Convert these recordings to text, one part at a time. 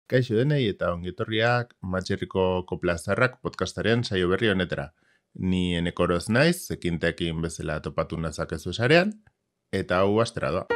Kaixo denei eta ongitorriak Matxerriko Koplazarrak podcastaren saio berri honetara. Ni enekoroz naiz, ekintekin bezala topatu nazakezu sarean, eta hau astera doa.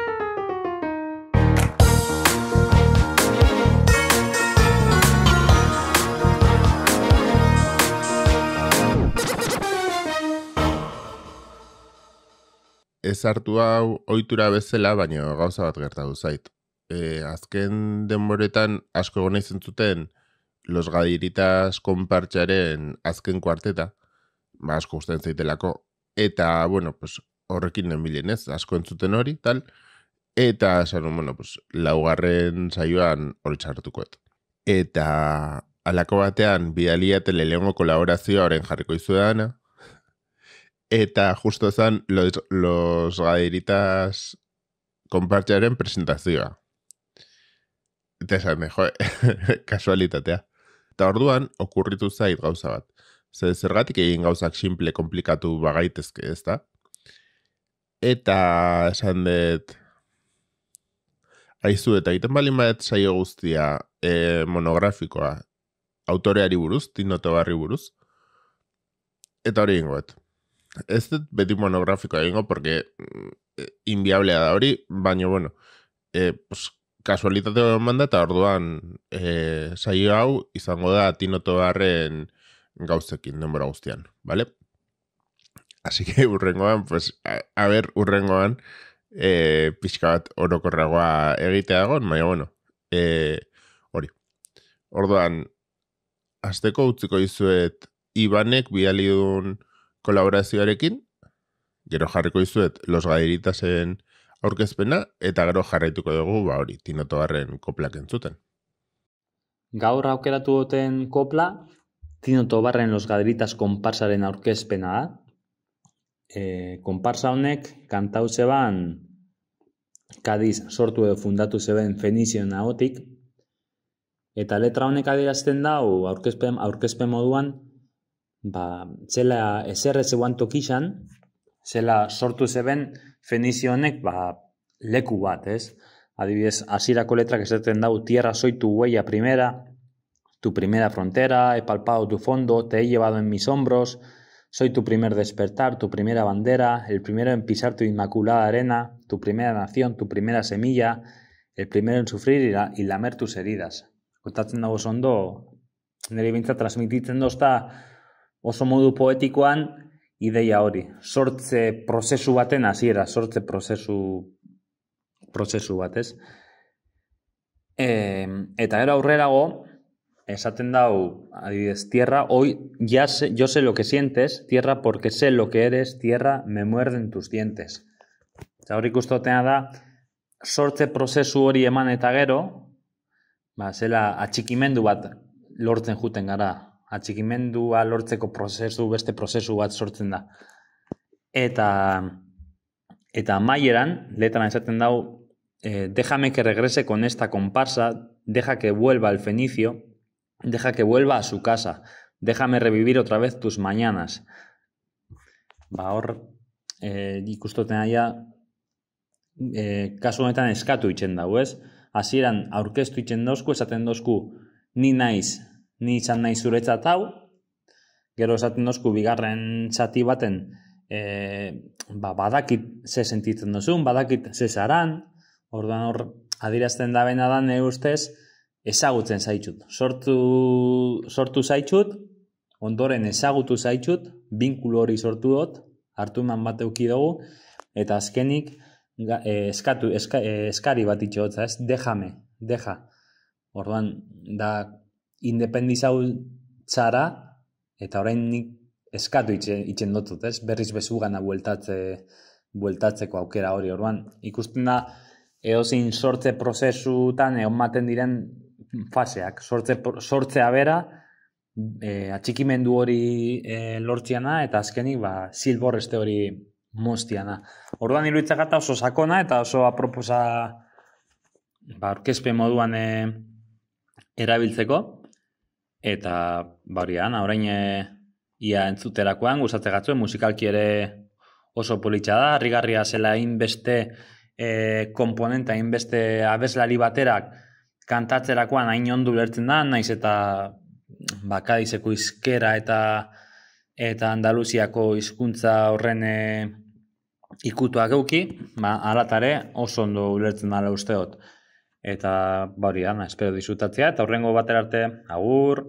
Ez hartu hau ohitura bezala, baina gauza bat gertatu zait. Azken denboretan asko egon izan zuten Los Gadiritas konpartxaren azken kuarteta, asko gustatzen zaitelako, eta, horrekin nenbilen ez, asko entzuten hori, tal, eta, laugarren saioan hori txartukoet. Eta, alako batean, bidaliatele lehengo kolaborazioa horren jarriko izuedana, eta justo zen Los Gadiritas konpartxaren presentazioa. Eta esan, kasualitatea. Eta orduan, okurritu zait gauza bat. Zergatik egin gauzak simple, komplikatu bagaitezke, ez da? Eta esan dut, aizu, eta egiten balin bat saio guztia monografikoa, autoreari buruz, Tino Tobarri buruz, eta hori ingoet. Ez dut beti monografikoa egingo, porque inviablea da hori, baina, kasualitate manda eta orduan saio hau izango da Tino Tobarren gauzekin denbora guztian, ¿vale? Así que urrengoan, urrengoan pixka bat orokorragoa egitea egon, baina, hori. Orduan, hasteko utziko izuet Ibanek bidalidun kolaborazioarekin, gero jarriko izuet Los Gadiritasen aurkezpena, eta gero jarraituko dugu, hori, Tino Tobarren koplak entzuten. Gaur aukeratu duten kopla, Tino Tobarren Los Gadiritas konparsaren aurkezpena da. Konparsa honek kantau zeban Kadiz sortu edo fundatu zeben Fenizio nagotik, eta letra honek adierazten dau aurkezpen moduan, zela eserre zeuan tokixan, zela sortu zeben Fenizio honek leku bat, ez? Adibidez, hasierako letrak esaten dau, tierra soy tu huella primera, tu primera frontera, he palpado tu fondo, te he llevado en mis hombros, soy tu primer despertar, tu primera bandera, el primero en pisar tu inmaculada arena, tu primera nación, tu primera semilla, el primero en sufrir y lamer tus heridas. Kontatzen dago ondo, nire bintza transmititzen dozta oso modu poetikoan, ideia hori, sortze prozesu baten hasiera, sortze prozesu bat, ez? Eta gero aurrerago, esaten dau, adibidez, tierra, hoy yo sé lo que sientes, tierra porque sé lo que eres, tierra me muerden tus dientes. Eta hori ikustotena da, sortze prozesu hori eman eta gero, zela atxikimendu bat lortzen juten gara, atxikimendua lortzeko beste prozesu bat sortzen da. Eta amaieran, letran esaten dau, déjame que regrese con esta comparsa, deja que vuelva al Fenicio, deja que vuelva a su casa, déjame revivir otra vez tus mañanas. Hor, ikustotena ja, kasu honetan eskatu itzen dau, ez? Hasieran aurkeztu itzen dozku, esaten dozku, ni izan naiz zuretzat hau, gero esaten dozku bigarren zati baten, badakit ze sentitzen dozun, badakit ze zaran, orduan hor adierazten da bena da nire ustez ezagutzen zaitut. Sortu zaitut, ondoren ezagutu zaitut, binkulu hori sortu dut, hartu eman bat euki dugu, eta azkenik eskari bat itxotza, ez? Deja. Orduan, da independizau txara, eta orain nik eskatu itzen dutut, ez? Berriz bezugana bueltatzeko aukera hori. Orduan, ikusten da, edozein sortze prozesutan egon maten diren faseak. Sortzea bera, atxikimendu hori lortziana, eta azkenik zilborreste hori moztiana. Orduan, iruditzak eta oso sakona, eta oso aproposa aurkezpen moduan erabiltzeko, eta orain ia entzuterakoan, gustatzen gatzuen, musikalki ere oso politxa da, harrigarria zela hainbeste komponenta, hainbeste abeslari baterak kantatzerakoan hain ondo ulertzen da, naiz eta Kadizeko hizkera eta Andaluziako hizkuntza horren ikutuak euki, alatare oso ondo ulertzen dela usteot. Eta hori da, espero disfrutatzea, eta horrengo batera arte, agur!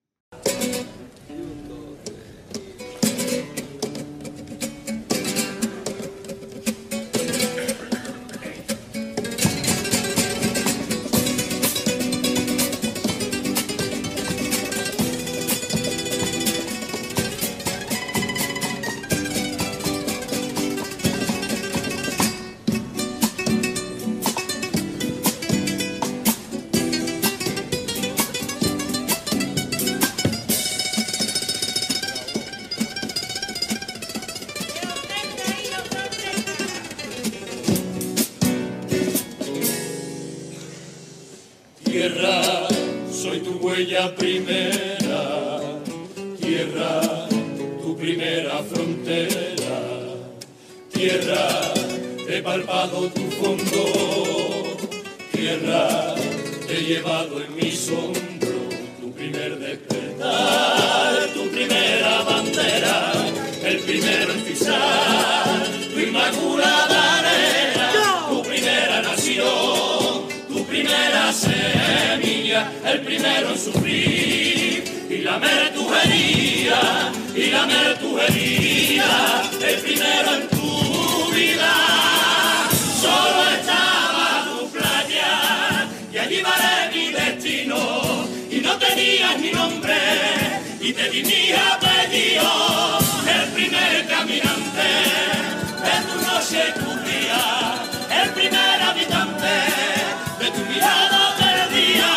Tierra, soy tu huella primera, tierra, tu primera frontera, tierra, he palpado tu fondo, tierra, he llevado en mis hombros tu primer despertar, tu primera bandera, el primero en pisar, tu inmaculada arena, tu primera nación, tu primera semilla, el primero en sufrir y lamer tu herida, el primero en tu vida. Solo estaba tu playa y allí varé mi destino y no tenías ni nombre y te di mi apellido, el primer caminante de tu noche y tu día, el primer habitante de tu mirada perdida,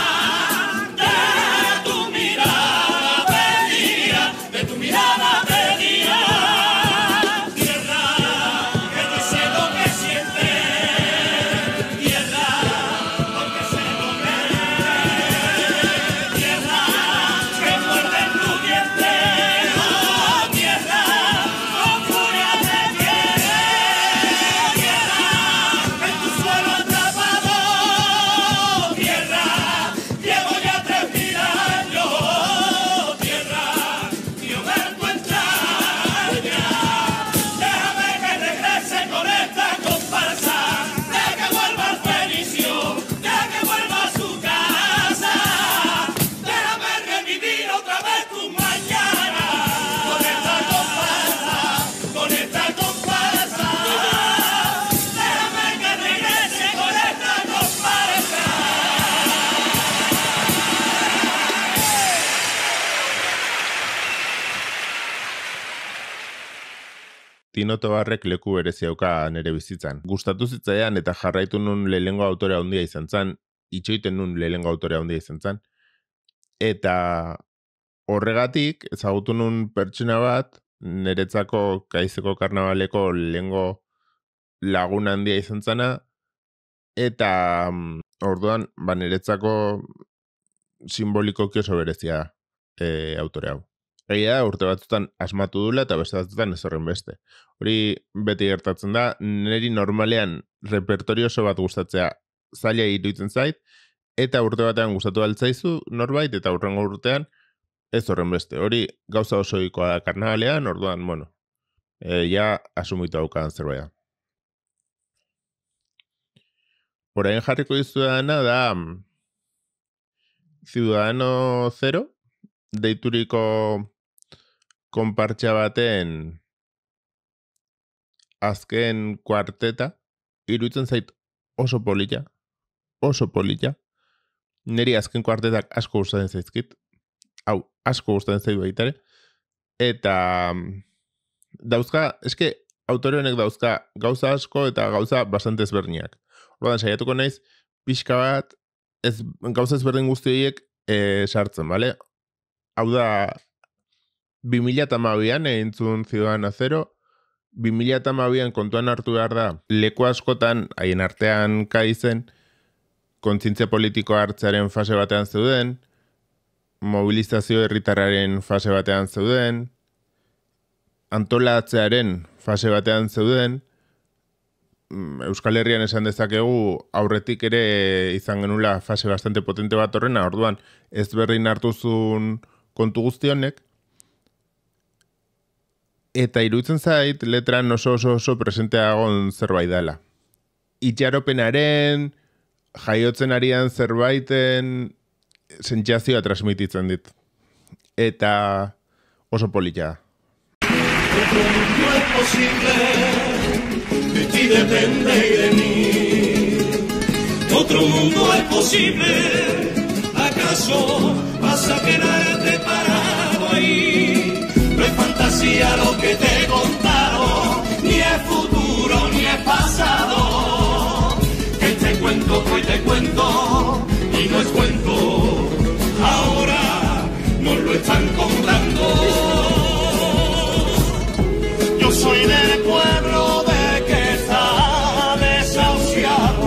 de tu mirada perdida, de tu mirada perdida. Tierra, que te sé lo que sientes, tierra, porque sé lo que es, tierra, que muerde en tu diente, oh tierra, con furia te quiere, tierra, en tu suelo atrapado, tierra, llevo ya 3000 años, tierra, mío ver tu entraña, déjame que regrese con esta comparsa, de que vuelva al fenicio, de que vuelva a su casa, déjame revivir otra vez tu mañana, con esta comparsa, déjame que regrese con esta comparsa. Tino Tobarrek leku berezi dauka nere bizitzan. Gustatu zitzaidan eta jarraitu nun lehengo autore handia izan zen, itxoiten nun lehengo autore handia izan zen. Eta horregatik ezagutu nun pertsona bat, niretzako Kaizeko karnabaleko lehengo lagun handia izan zena, eta orduan, niretzako simbolikoki oso berezia autore hau. Egia da, urte batzutan asmatu dula eta beste batzutan ez horren beste. Hori beti gertatzen da, niri normalean repertorio oso bat gustatzea zaila iruditzen zait, eta urte batean gustatu altzaizu norbait, eta hurrengo urtean ez horren beste. Hori gauza oso ohikoa da karnabalean, orduan, bueno, ja asumitu daukadan zerbait da. Orain jarriko dizuedana da Ciudadano Zero, deituriko konpartxa baten azken kuarteta, iruditzen zait oso polita, niri azken kuartetak asko gustatzen zaizkit, hau, asko gustatzen zait baitare, eta dauzka, eske autore honek dauzka gauza asko eta gauza bastante ezberdinak. Orduan, saiatuko naiz, pixka bat, gauza ezberdin guzti horiek sartzen, bale? Hau da, 2012an egin zuen Ciudadano Zero, 2012an kontuan hartu behar da, leku askotan, haien artean Kaizen, kontzientzia politikoa hartzearen fase batean zeuden, mobilizazio herritarraren fase batean zeuden, antolatzearen fase batean zeuden, Euskal Herrian esan dezakegu aurretik ere izan genula fase bastante potente bat horrena, orduan ez berdin hartuzun kontu guzti honek, eta iruditzen zait letran oso presenteagon zerbait dela. Itxaropenaren, jaiotzen arian zerbaiten sentsazioa transmititzen dit. Eta oso polita. Otro mundo es posible, de ti depende y de mí. Otro mundo es posible, ¿acaso vas a quedarte parado ahí? No es fantasía lo que te he contado, ni es futuro ni es pasado. Que te cuento, hoy te cuento, y no es cuento, ahora nos lo están contando. Yo soy del pueblo de que está desahuciado,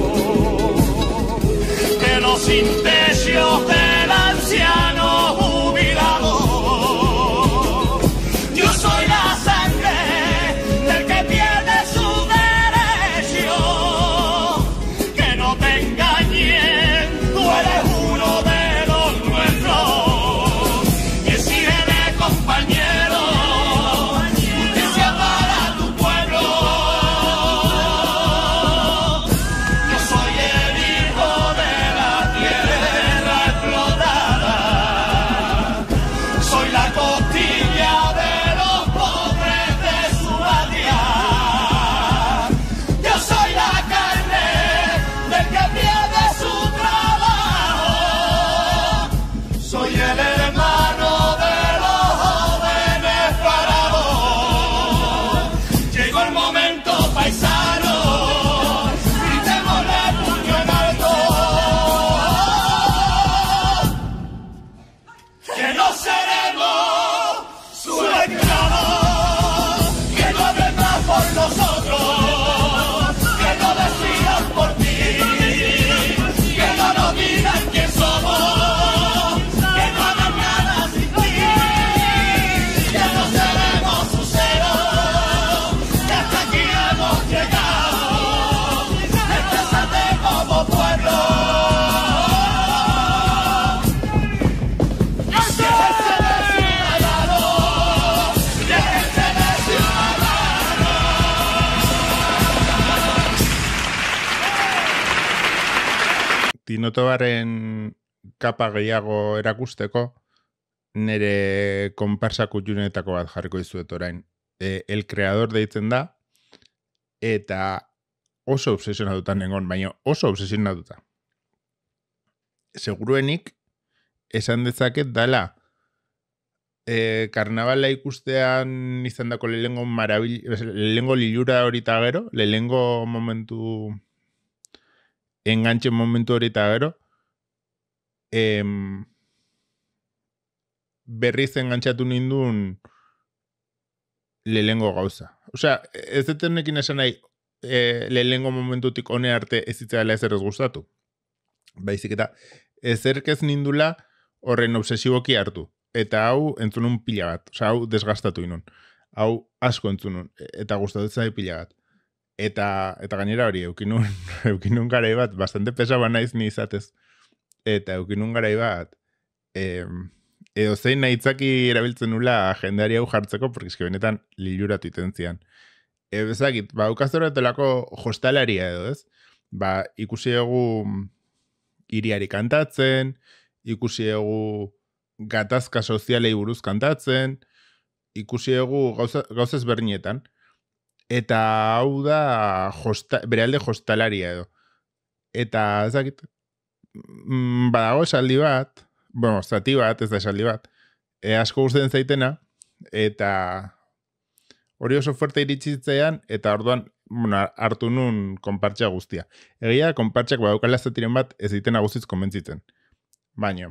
de los intestinos del anciano jubilado. Yo soy la sangre del que pierde su derecho. Que no te engañen, tú eres uno de los nuestros. Y si eres compañero, justicia para tu pueblo. Yo soy el hijo de la tierra explotada. Soy la costilla de los pobres de su patria. Yo soy la carne del que pierde su trabajo. Soy el hermano de los jóvenes parados. Llegó el momento, paisano, gritémosle puño en alto. Que no seremos su esclavo, que no vendrán por nosotros, que no decidan por ti, que no nos digan quién somos, que no hagan nada sin ti, que no seremos sus héroes, que hasta aquí hemos llegado, exprésate como pueblo. Tino Tobaren kapa gehiago erakusteko, nire konparsa kutxunetako bat jarriko dizuet orain. El Creador deitzen da, eta oso obsesionatuta nengon, baina oso obsesionatuta. Seguruenik, esan dezaket dala, karnabala ikustean izan dako lehengo lilura horita gero, lehengo momentu, enganche momentu horita gero, berriz engantzatu nindun lehengo gauza. Osea, ez dut honekin esan nahi lehengo momentutik hone arte ez zitzala ezer ez gustatu. Baizik eta ezerk ez nindula horren obsesiboki hartu. Eta hau entzunun pila bat. Osea, hau desgastatu inun. Hau asko entzunun. Eta gustatu zai pila bat. Eta gainera hori, eukinun garai bat, bastante pesaba naiz ni izatez. Eta eukinun garai bat, edo zein nahitzaki erabiltzen nula jendeari hau jartzeko, porque eske benetan liluratu iten zian. Ezakit, ukazoratelako hostalaria edo, ez? Ikusi egu iriari kantatzen, ikusi egu gatazka sozialei buruz kantatzen, ikusi egu gauzez bernietan. Eta hau da berealde hostalaria edo. Eta ezakit, badago esaldi bat, bueno, zati bat, ez da esaldi bat, asko gustatzen zaitena, eta hori oso fuerte iritsitzaian, eta orduan, hartu nun konpartxa guztia. Egia, konpartxak badaukala zatiren bat, ez ditena guztiz konbentzitzen. Baina,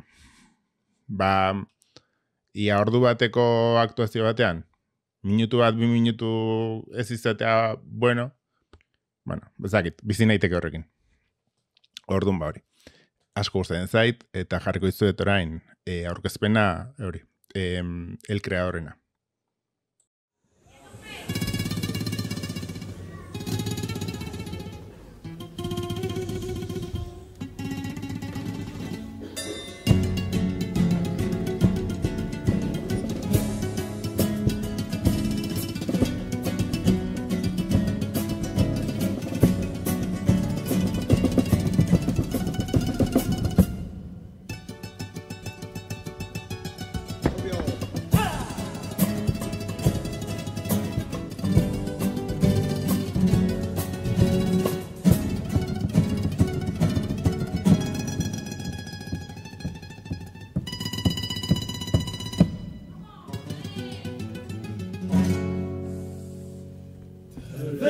ia ordu bateko aktuazio batean, minutu bat, 2 minutu ez izatea, bueno, bezakit, bizi naiteke horrekin. Orduan hori. Asko gustatzen zait, eta jarriko dizuet orain, aurkezpena, hori, El Creadorena.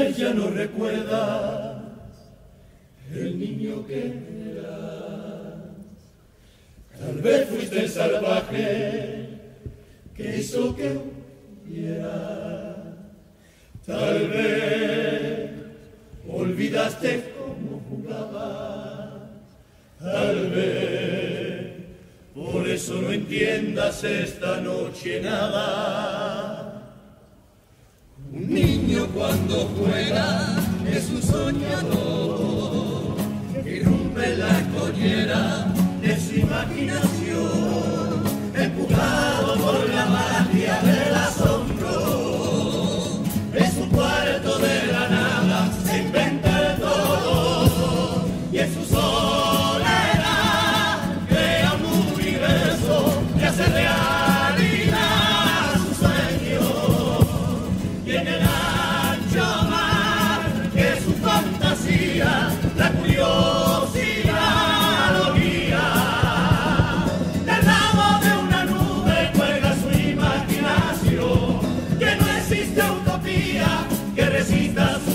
vez ya no recuerdas el niño que eras. Tal vez fuiste el salvaje que hizo que hubiera. Tal vez olvidaste cómo jugabas. Tal vez por eso no entiendas esta noche nada. Un niño cuando juega es un soñador que rompe la collera de su imaginación, empujado por la magia del asombro. En su cuarto de la nada se inventa el todo y en su soledad crea un universo que hace realidad su sueño. Y en el ancho mar que su fantasía, la curiosidad lo guía. Del ramo de una nube cuelga su imaginación, que no existe utopía que resista su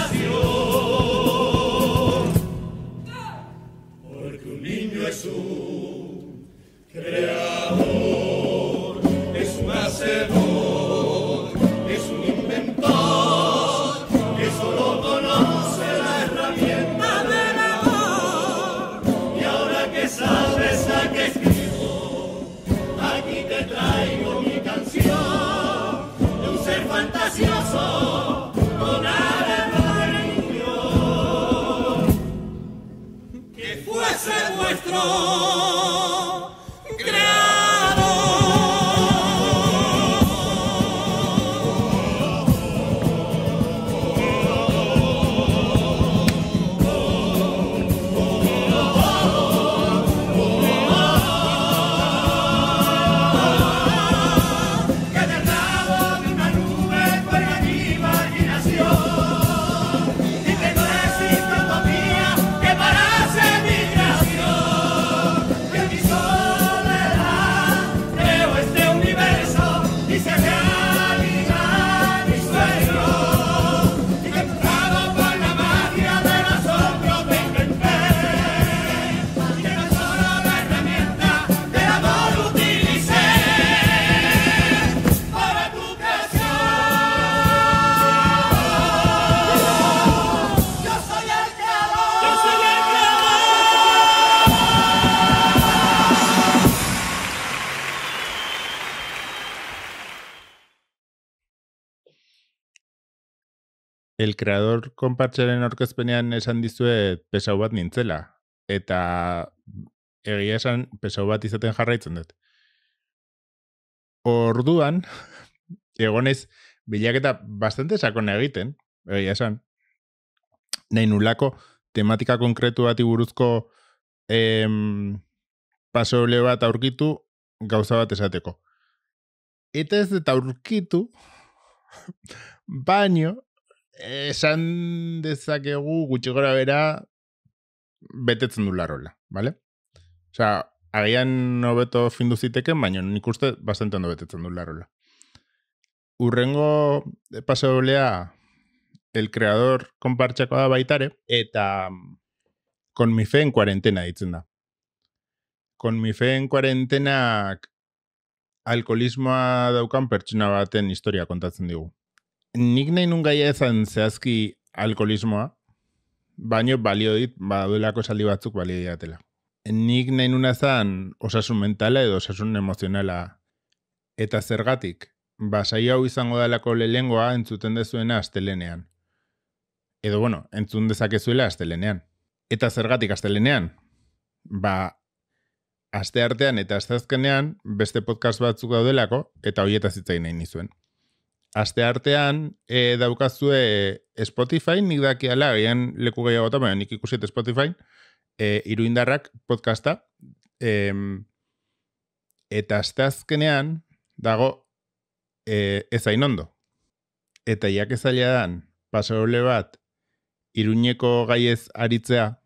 creación. Porque un niño es un creador, es un hacedor, es un inventor, que solo conoce la herramienta del amor. Y ahora que sabes a qué escribo, aquí te traigo mi canción de un ser fantasioso con alma de niño. Que fuese vuestro que del rabo de una nube cuelga mi imaginación, y que no existe utopía que parase mi creación. Que en mi soledad creo este universo y se realidad mi sueño. Y que empujado por la magia del asombro te inventé, y que no solo la herramienta del amor utilicé para tu creación. Yo soy el creador. Yo soy el El creador konpartsaren aurkezpenean esan dizuet pesau bat nintzela. Eta egia esan pesau bat izaten jarraitzen dut. Orduan, egonez bilaketa bastante sakona egiten, egia esan. Nahi nulako tematika konkretu bati buruzko pasoble bat aurkitu gauza bat esateko. Eta ez dut aurkitu, baino, esan dezakegu gutxi gora bera betetzen du larola, ¿vale? Osea, agian hobeto findu ziteken, baina nik uste bastante ondo betetzen du larola. Urrengo pasoblea el creador konpartxakoa da baitare, eta Con mi fe en cuarentena ditzen da. Con mi fe en cuarentenak alkoholismoa daukan pertsona baten historia kontatzen digu. Nik nahi nun gaia ezan zehazki alkoholismoa, baino balio dit, baduelako esaldi batzuk balio diatela. Nik nahi nuna ezan osasun mentala edo osasun emozionala. Eta zergatik, saio hau izango dalako lehengoa entzuten dezuena astelenean. Edo bueno, entzun dezakezuela astelenean. Eta zergatik astelenean? Aste artean eta asteazkenean beste podcast batzuk daudelako, eta horietaz hitz egin nahi nizuen. Aste artean daukazue Spotify, nik dakiala, agian leku gehiagotan, baina nik ikusiet Spotify, Iruindarrak podcasta, eta asteazkenean dago ezain ondo. Eta jakezaila dan, pasoble bat, Iruñeko gaiez aritzea,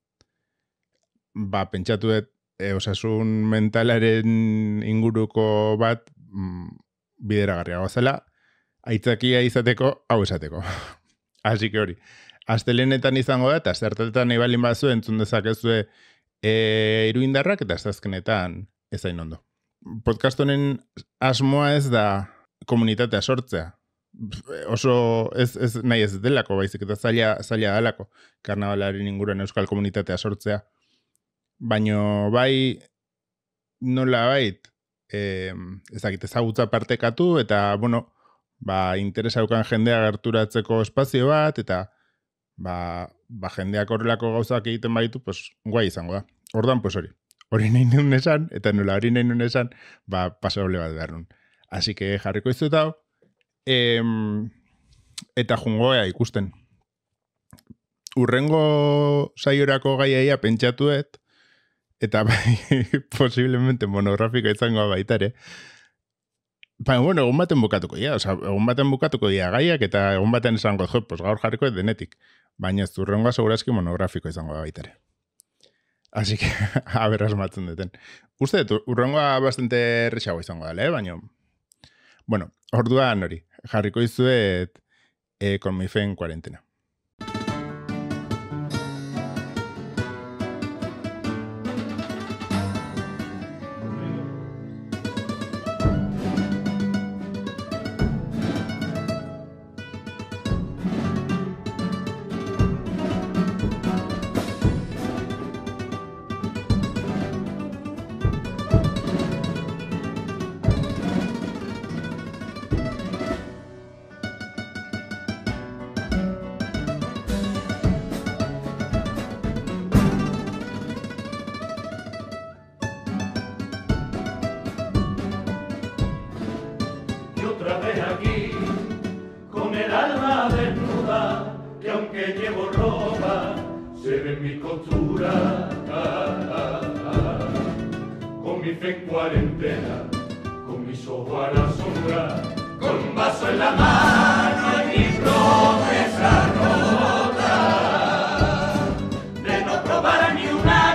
pentsatu dut, osasun mentalaren inguruko bat bideragarriago zela, aitzakia izateko, hau esateko. Así que hori. Astelenetan izango da, eta zertetan nahi balin bazu entzun dezakezue iruindarrak, eta azkenetan ezain ondo. Podcast honen asmoa ez da komunitatea sortzea. Oso ez nahi ez delako, baizik eta zaila delako karnabalaren inguruan euskal komunitatea sortzea. Baino bai nola bait ezagutza partekatu eta, bueno, interesa daukan jendea gerturatzeko espazio bat, eta jendeak horrelako gauzak egiten baitu, pues, guai izango da. Orduan, pues hori. Hori nahi nuen esan, eta nola hori nahi nuen esan, pasaule bat behar nun. Así que jarriko izut hau, eta jungoea ikusten. Urrengo saiorako gaiaia pentsatuet, eta posiblemente monografiko izango baitare. Bueno, egun baten bukatuko dira, egun baten bukatuko dira gaiak, eta egun baten esango, pues gaur jarriko denetik. Baina ez urrengoa segurazki monografiko izango baitare. Así que, haber asmatzen duten. Uste, urrengoa bastante errexago izango dela, baina... Bueno, orduan hori, jarriko izuet con mi fe en cuarentena. Aquí, con el alma desnuda, que aunque llevo ropa, se ven mis costuras. Con mi fe en cuarentena, con mis ojos a la sombra, con un vaso en la mano y mi promesa rota, de no probar ni una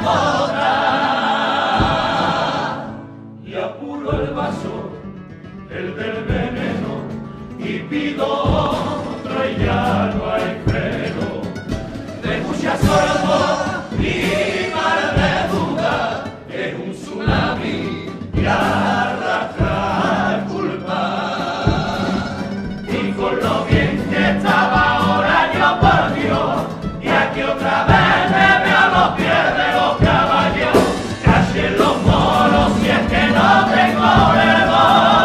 gota. Y apuro el vaso, el del veneno, y pido otro y ya no hay freno. De muchas horas mi mar de duda es un tsunami que arrastra culpa. Y con lo bien que estaba ahora yo por Dios, y aquí otra vez me veo a los pies de los caballos, casi en los moros si es que no tengo el don.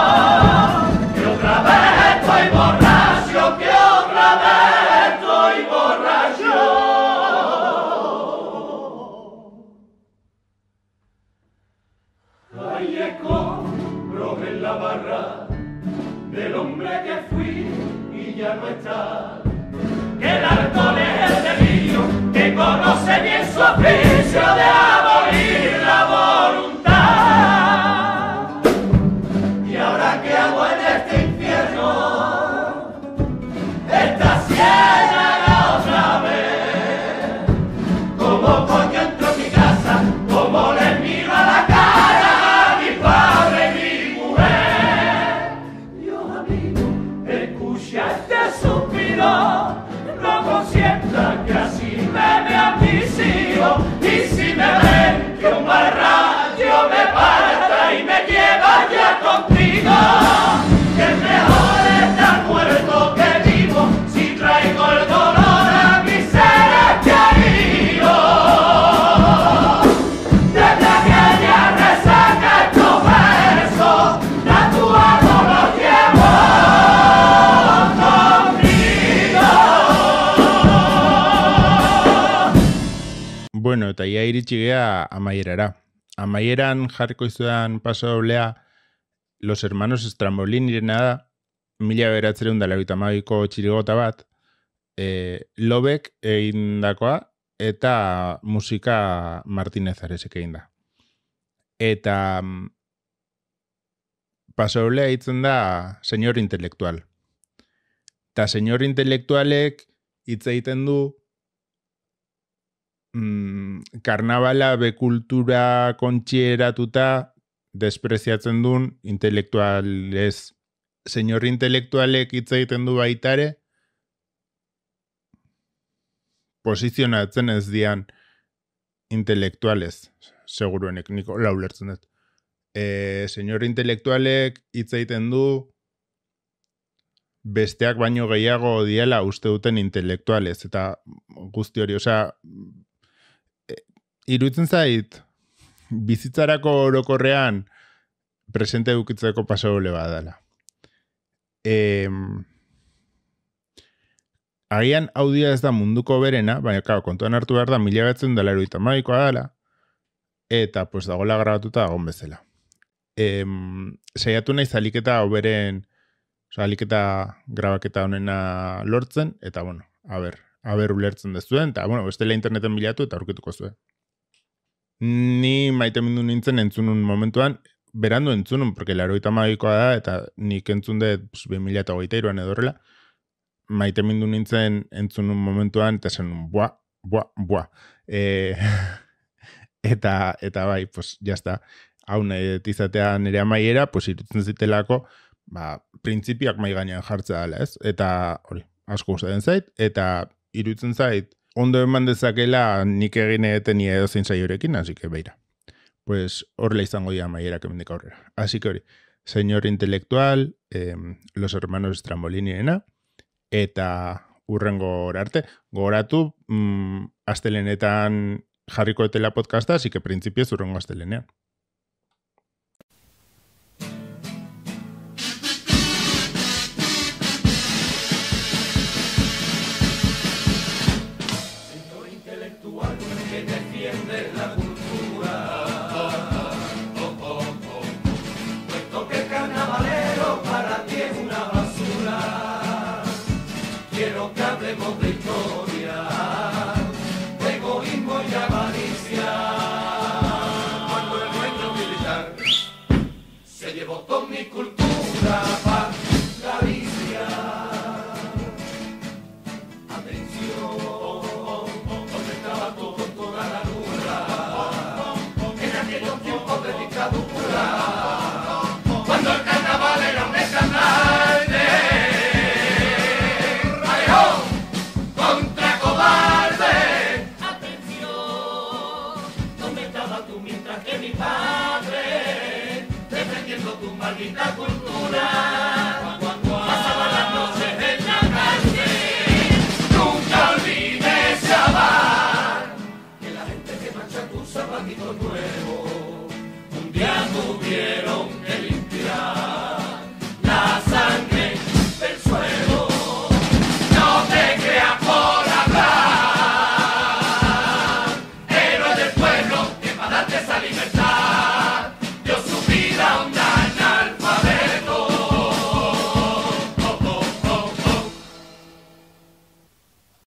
Del hombre que fui y ya no está. Que el alcohol es el delirio, que conoce bien su oficio de abolir la voluntad. Y ahora que hago en este infierno, esta ciénaga otra vez. Como coño entro en mi casa, como les miro a la cara a mi padre y mi mujer. Dios amigo, escucha este suspiro, no consienta que así me vean mis hijos. Y si me ven que un barrayo me parta y me lleva ya contigo, que es mejor estar muerto que vivo si traigo el dolor a mis seres queridos. Desde aquella resaca estos versos tatuados los llevo conmigo. Bueno, eta ia iritsi gea amaierara. Amaieran jarriko izudan paso doblea Los Hermanos Estrambolin da, 1982ko txirigota bat, Lobek egindakoa eta musika Martinez Aresek eginda. Eta paso doblea hitzen da Señor Intelektual. Eta Señor Intelektualek hitz egiten du karnabala bekultura kontxieratuta despreziatzen duen intelektualez. Señor Intelektualek hitz egiten du baitare posizionatzen ez dian intelektualez, seguruenik, niko laulertzen dut. Señor intelektualek hitz egiten du besteak baino gehiago diela uste duten intelektualez, eta guzti hori, iruditzen zait, bizitzarako orokorrean presente edukitzeko pasaule badala. Agian audia ez da munduko berena, baina kontuan hartu behar da 1980koa dela, eta pues dagoela grabatuta dagoen bezala. Saiatu naiz aliketa oberen, aliketa grabaketa honena lortzen, eta bueno, a ber ulertzen dezuen, eta bueno, bestela interneten bilatu eta aurkituko zuen. Ni maite mindu nintzen entzunun momentuan, berandu entzunun, porque 80koa da, eta nik entzun dut 2023an edo horrela, maite mindu nintzen entzunun momentuan, eta zen buah. Eta bai, pues, jazta, hau nahi izatea nire amaiera, pues, irutzen zitelako, printzipioak mai gainean jartzea dela, ez? Eta, hori, asko gustatzen zait, eta irutzen zait, ondo eman dezakela nik egin egiten edo zein saiorekin, así que beira. Pues horrela izango dira maierak hemendik aurrera. Así que hori, señor intelectual, los hermanos Strambolinirena, eta urrengo arte. Gogoratu, astelenetan jarriko etela podcasta, así que printzipioz urrengo astelenean. Con mi cultura pa' Galicia. Atención, donde estaba todo con toda la luna, en aquellos tiempos de dictadura, cuando el carnaval era un escandante. ¡Alejón! ¡Contra cobarde! Atención, ¿dónde estabas tú mientras que mi padre defendiendo tu maldita cultura? Pasaba las noches en la calle. Nunca olvides llamar que la gente que marcha tus zapatitos nuevos un día tuvieron el